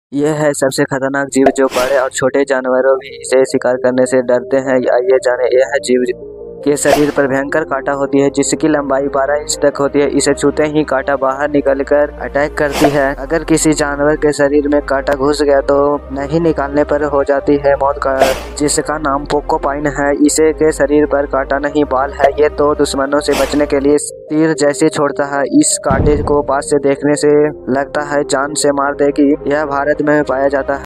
यह है सबसे खतरनाक जीव जो बड़े और छोटे जानवरों भी इसे शिकार करने से डरते हैं। आइए जाने यह जीव के शरीर पर भयंकर कांटा होती है जिसकी लंबाई 12 इंच तक होती है। इसे छूते ही कांटा बाहर निकलकर अटैक करती है। अगर किसी जानवर के शरीर में कांटा घुस गया तो नहीं निकालने पर हो जाती है मौत का, जिसका नाम पोर्कुपाइन है। इसे के शरीर पर कांटा नहीं बाल है। ये तो दुश्मनों से बचने के लिए तीर जैसे छोड़ता है। इस कांटे को पास से देखने से लगता है जान से मार देगी। यह भारत में पाया जाता है।